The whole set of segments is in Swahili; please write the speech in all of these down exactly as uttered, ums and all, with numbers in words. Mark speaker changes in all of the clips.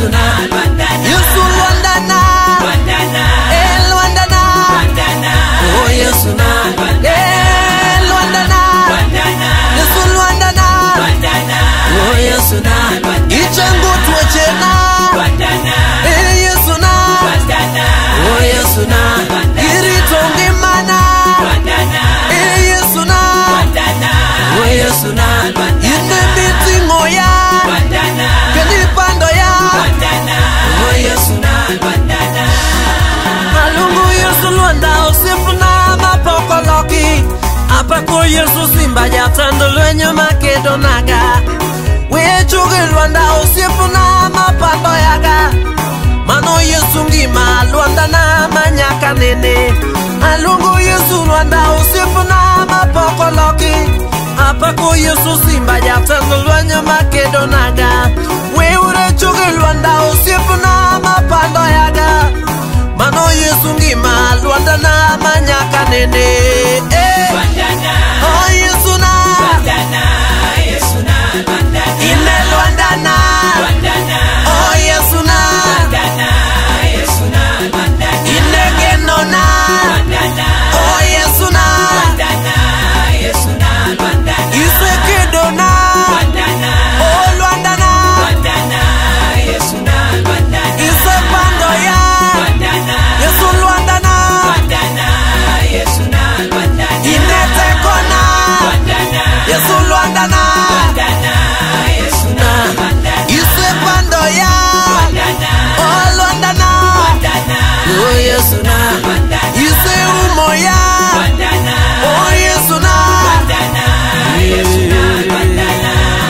Speaker 1: Yesu na
Speaker 2: Luandana,
Speaker 1: Yesu Luandana,
Speaker 2: Luandana,
Speaker 1: eh Luandana,
Speaker 2: Luandana,
Speaker 1: oh Yesu na eh Luandana,
Speaker 2: Luandana,
Speaker 1: Yesu Luandana,
Speaker 2: Luandana,
Speaker 1: oh Yesu na ichengu tuwechena,
Speaker 2: Luandana,
Speaker 1: eh Yesu na
Speaker 2: Luandana,
Speaker 1: oh Yesu na iritongi mana,
Speaker 2: Luandana,
Speaker 1: eh Yesu na
Speaker 2: Luandana,
Speaker 1: oh Yesu na ine biti ngoya,
Speaker 2: Luandana,
Speaker 1: keni pando ya,
Speaker 2: Luandana,
Speaker 1: oh Yesu na
Speaker 2: Luandana,
Speaker 1: Alungu Yesu Luanda usifuna mapokoloki, apako Yesu simba jatando lwenye makedonaga, wechuge Luanda usifuna mapando yaga, mano Yesu ngima Luanda na manyaka nene. Alungu Yesu Luanda usifuna mapokoloki, apako Yesu simba jatando lwenye makedonaga, we urechuge Luanda usifuna mapando yaga, mano Yesu ngima Luanda na manyaka nene. Eh,
Speaker 2: Luandana,
Speaker 1: oh Yesu na
Speaker 2: Luandana, Yesu na Luandana,
Speaker 1: ine Luanda na,
Speaker 2: Luandana,
Speaker 1: oh Yesu na
Speaker 2: Luandana, Yesu na Luandana,
Speaker 1: ine geno na,
Speaker 2: Luandana,
Speaker 1: oh Yesu na
Speaker 2: Luandana, Yesu na Luandana,
Speaker 1: isekedo na,
Speaker 2: Luandana,
Speaker 1: oh Luanda na
Speaker 2: Luandana, Yesu na Luandana,
Speaker 1: isepando ya
Speaker 2: Luandana,
Speaker 1: Yesu Luanda na
Speaker 2: Luandana, Yesu na Luandana,
Speaker 1: ine teko na
Speaker 2: Luandana,
Speaker 1: Yesu Luanda na
Speaker 2: Luandana, Yesu na Luandana,
Speaker 1: isepando ya
Speaker 2: Luandana,
Speaker 1: oh Luanda na
Speaker 2: Luandana,
Speaker 1: oh Yesu na ise umo ya
Speaker 2: Luandana,
Speaker 1: oh Yesu na
Speaker 2: Luandana, Yesu na Luandana.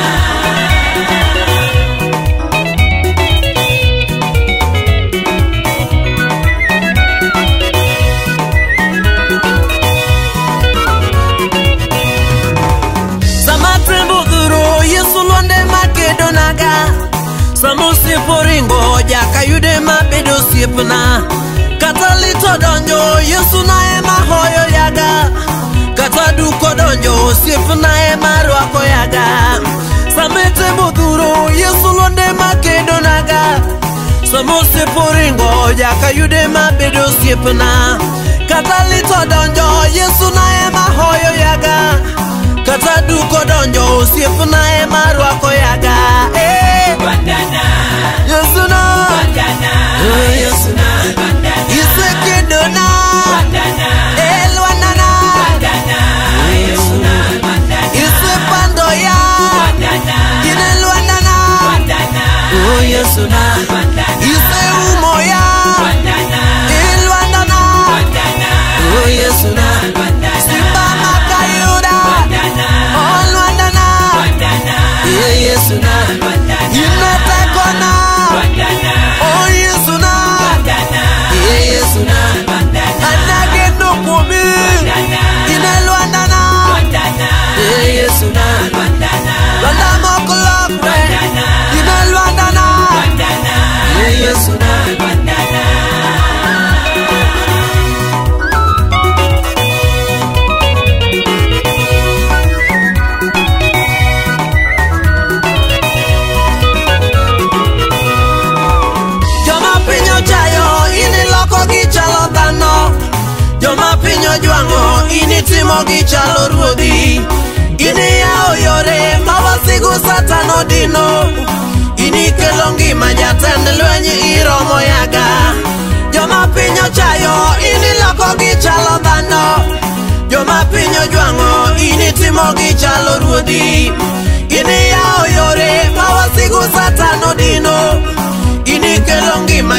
Speaker 1: Samatembo duro Yesu Luanda makedonaga, samusi poringo jaka yude mabedo siepna, katalito donjo Yesu na ema hoyo yaga, kataduko donjo siepna ema rwako yaga. Sametembo duro Yesu Luanda makedonaga, samusi poringo jaka yude mabedo siepna, katalito donjo Yesu na ema hoyo yaga, kataduko donjo usiefuna ema rwako yaga. Eh,
Speaker 2: Luandana,
Speaker 1: Yesu na
Speaker 2: Luandana,
Speaker 1: oh Yesu na isekedo na,
Speaker 2: Luandana,
Speaker 1: eh Luanda na
Speaker 2: Luandana, Yesu na Luandana,
Speaker 1: isepando ya
Speaker 2: Luandana,
Speaker 1: ine Luanda na,
Speaker 2: Luandana,
Speaker 1: oh Yesu na ise umo ya,
Speaker 2: Luandana,
Speaker 1: eh Luanda na,
Speaker 2: Luandana,
Speaker 1: oh Yesu na simba makayuda, oh Luanda na,
Speaker 2: Luandana,
Speaker 1: eh Yesu na ine teko na, oh Yesu na eh Yesu na anage no kumi ine Luanda na, eh Yesu na Luanda mokolokwe ine Luanda na, eh Yesu na joma pinyo chayo ini loko gichalo dhano, joma pinyo jwango ini timo gichalo ruodhi, ini yao yore mawasigu satano dino, ini kelo ngima jatend lwenyi iromo yaga. Joma pinyo chayo ini loko gichalo dhano, joma pinyo jwango ini timo gichalo ruodhi, ini yao yore mawasigu satano dino, ini kelo ngima